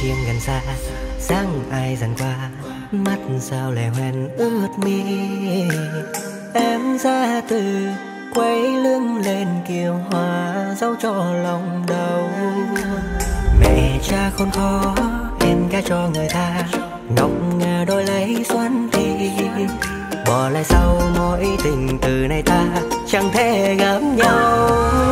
chiêng gần xa, sáng ai dần qua, mắt sao lệ hoen ướt mi. Em ra từ quay lưng lên kiều hoa, dấu cho lòng đau. Mẹ cha khôn khó, em gả cho người ta, ngọc ngà đôi lấy xuân thì bỏ lại sau mối tình từ nay ta chẳng thể gặp nhau.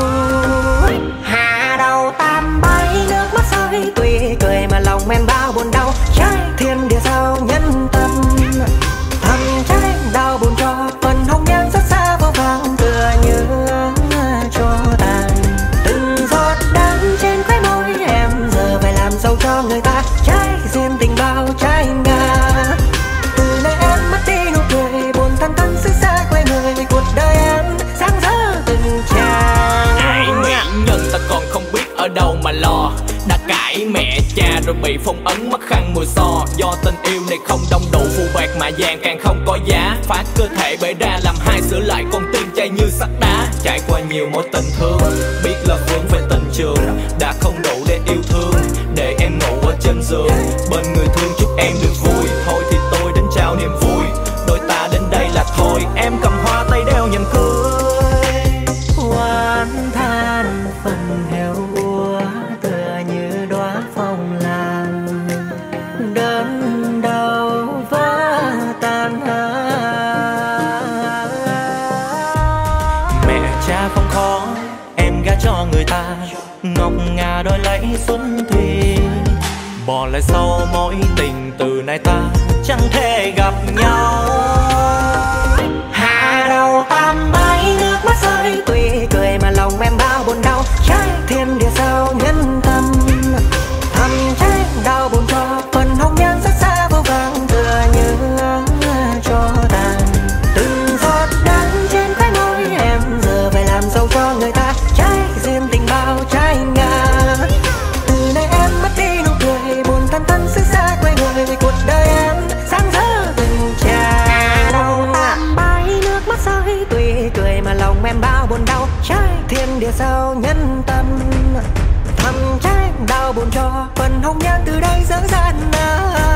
Hạ đầu tam bay nước mắt rơi, tuy cười mà lòng em bao buồn đau. Trái thiên địa sao nhân tâm, thầm trái đau buồn cho phần hồng nhan rất xa vô vàng, tựa như cho tàn. Từng giọt đắng trên khóe môi em giờ phải làm dâu cho người ta, trái riêng tình bao trái ngà. Từ nay em mất đi nụ cười buồn than thân xứ xa quê người, cuộc đời em sáng rỡ từng tràng. Ai nghĩ nhân ta còn không biết ở đâu mà lo, đã cãi mẹ cha rồi bị phong ấn mất khăn mùi xò. Do tình yêu này không đông đủ, phù bạc mà vàng càng không có giá. Phá cơ thể bể ra làm hai sửa lại con tim chai như sắt đá. Trải qua nhiều mối tình thương, biết là vướng về tình trường, đã không đủ để yêu thương, để em ngủ ở trên giường bên người thương chúc em được vui. Thôi thì tôi đến trao niềm vui, đôi ta đến đây là thôi. Em cầm hoa tay đeo nhẫn cưới, oán than phần heo úa tựa như đóa phong lan, đớn đau vỡ tan mẹ cha không khó, em gả cho người ta, ngọc ngà đôi lấy xuân thủy, bỏ lại sau mối tình từ nay ta chẳng thể gặp nhau. Hạ đầu tam bay nước mắt rơi, tuy cười mà lòng em bao buồn đau. Trái thiên địa sao nhân tâm, thầm trái đau buồn cho phần hồng nhan rất xa vô vàng, tựa như cho tàn. Từng giọt đắng trên khóe môi em giờ phải làm dâu cho người ta, trái riêng tình bao trái ngà. Từ nay em mất đi nụ cười buồn than thân xứ xa quê người, cuộc đời em sáng rỡ từng tràng. Đầu tam bay nước mắt rơi, tuy cười mà lòng em bao buồn đau. Trái thiên địa sao nhân tâm, thầm trái đau buồn cho phần hồng nhan từ đây dở dang.